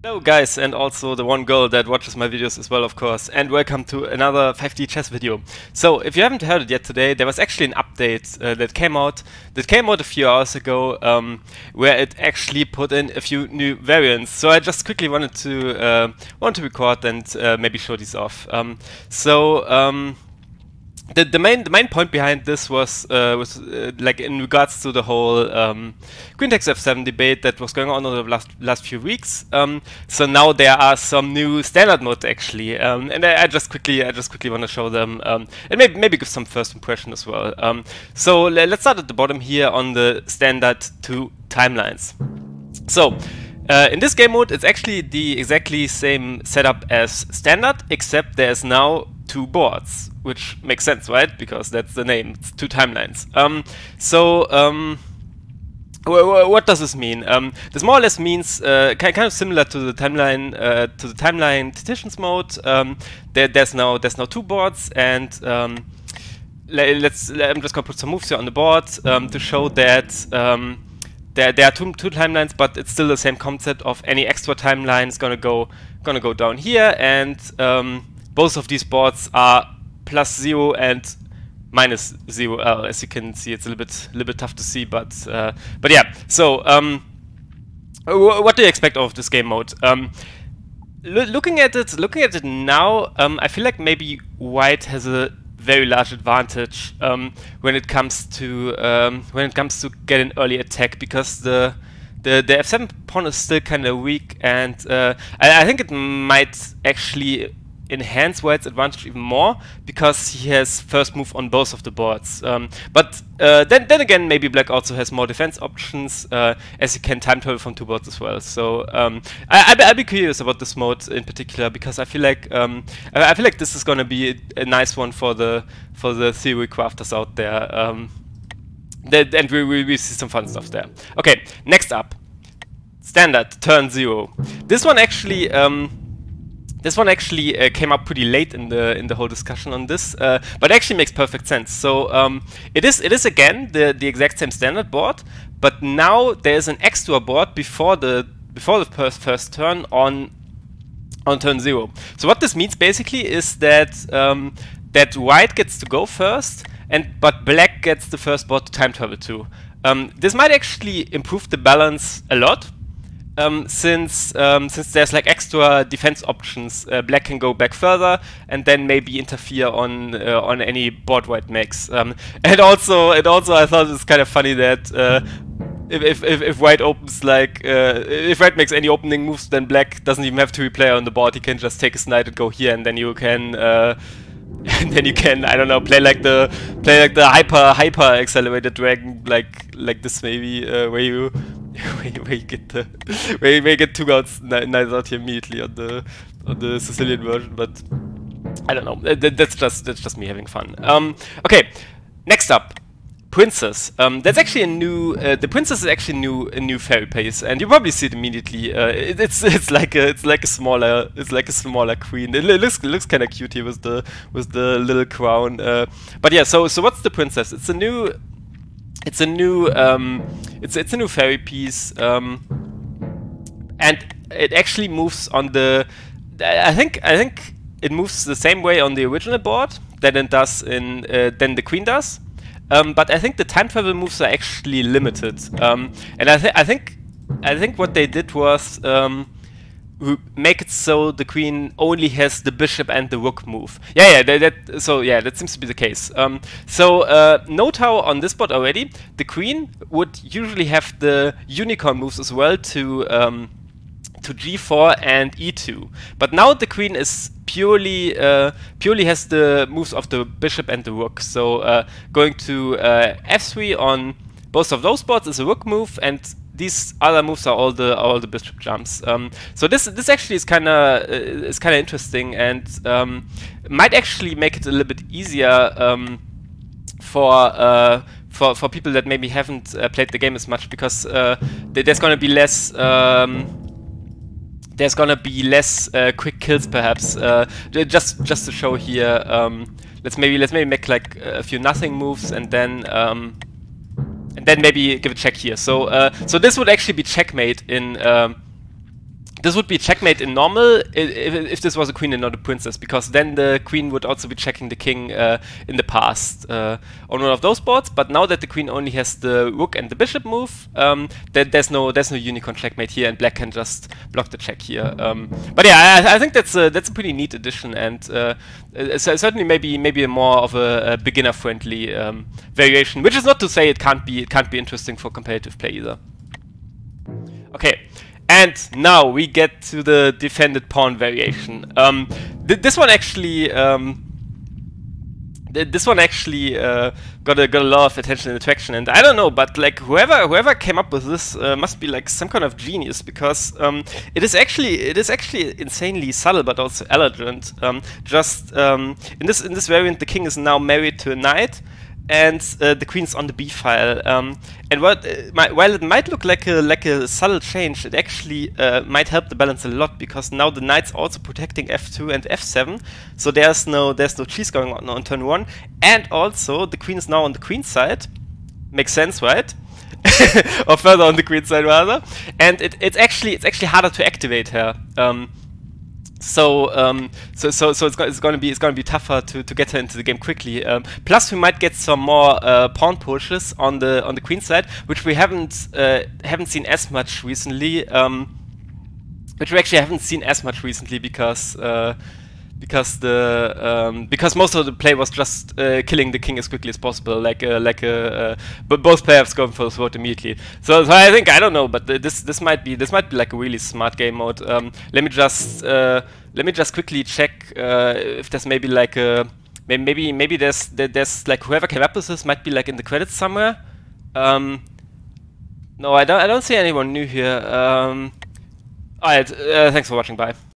Hello guys, and also the one girl that watches my videos as well, of course, and welcome to another 5D chess video. So, if you haven't heard it yet today, there was actually an update that came out a few hours ago, where it actually put in a few new variants. So I just quickly wanted to record and maybe show these off. The main point behind this was like in regards to the whole queen takes f7 debate that was going on over the last few weeks. So now there are some new standard modes actually, and I just quickly want to show them and maybe give some first impression as well. So let's start at the bottom here on the standard 2 timelines. So in this game mode, it's actually the exactly same setup as standard, except there's now 2 boards, which makes sense, right? Because that's the name. It's 2 timelines. What does this mean? This more or less means kind of similar to the timeline Tititions mode. There's now 2 boards, and I'm just gonna put some moves here on the board to show that there are two timelines, but it's still the same concept of any extra timeline is gonna go down here, and both of these boards are +0 and -0. As you can see, it's a little bit tough to see, but yeah. So what do you expect of this game mode? Looking at it now, I feel like maybe White has a very large advantage when it comes to get an early attack, because the f7 pawn is still kind of weak, and I think it might actually enhance White's advantage even more, because he has first move on both of the boards. But then again, maybe Black also has more defense options, as he can time travel from 2 boards as well. So I'll be curious about this mode in particular, because I feel like this is gonna be a nice one for the theory crafters out there. And we see some fun stuff there. Okay, next up, standard turn 0. This one actually came up pretty late in the whole discussion on this, but actually makes perfect sense. So it is again the exact same standard board, but now there's an extra board before the first turn on turn 0. So what this means basically is that that White gets to go first, but Black gets the first board to time travel to. This might actually improve the balance a lot. Since there's like extra defense options, Black can go back further and then maybe interfere on any board White makes. And also I thought it's kind of funny that if White opens if White makes any opening moves, then Black doesn't even have to replay on the board. He can just take his knight and go here, and then you can I don't know, play like the hyper accelerated dragon like this maybe, where you get 2 knights out here immediately on the Sicilian version, but I don't know. That's just me having fun. Okay, next up, Princess. That's actually a new. The Princess is actually a new fairy piece, and you probably see it immediately. It's like a smaller queen. It looks kind of cute here with the little crown. But yeah, so what's the Princess? It's a new fairy piece, and it actually moves on the. I think it moves the same way on the original board than it does than the queen does. But I think the time travel moves are actually limited, and I think what they did was make it so the queen only has the bishop and the rook move. That seems to be the case. Note how on this board already the queen would usually have the unicorn moves as well to g4 and e2, but now the queen is purely has the moves of the bishop and the rook. So going to f3 on both of those boards is a rook move, and these other moves are all the bishop jumps. So this actually is kind of interesting, and might actually make it a little bit easier for people that maybe haven't played the game as much, because there's going to be less. There's gonna be less quick kills, perhaps. Just to show here, let's maybe make like a few nothing moves, and then maybe give a check here. So this would actually be checkmate in this would be checkmate in normal if this was a queen and not a princess, because then the queen would also be checking the king in the past on one of those boards. But now that the queen only has the rook and the bishop move, there's no unicorn checkmate here, and black can just block the check here. But yeah, I think that's a pretty neat addition, and certainly maybe a more of a beginner-friendly variation. Which is not to say it can't be interesting for competitive play either. Okay. And now we get to the defended pawn variation. This one actually got a lot of attention and attraction, and I don't know, but like whoever came up with this must be like some kind of genius, because it is actually insanely subtle but also elegant. In this variant, the king is now married to a knight, and the queen's on the b file. And while it might look like a subtle change, it actually might help the balance a lot, because now the knight's also protecting f2 and f7, so there's no cheese going on turn 1, and also the queen is now on the queen side. Makes sense, right? Or further on the queen side rather. And it's actually harder to activate her. So it's gonna be tougher to get her into the game quickly. Plus, we might get some more pawn pushes on the queen side, which we haven't seen as much recently. Because most of the play was just killing the king as quickly as possible, but both players going for the sword immediately. So I think, I don't know, but this might be like a really smart game mode. Let me just quickly check if there's maybe like a maybe there's like whoever came up with this might be like in the credits somewhere. No, I don't see anyone new here. Alright, thanks for watching. Bye.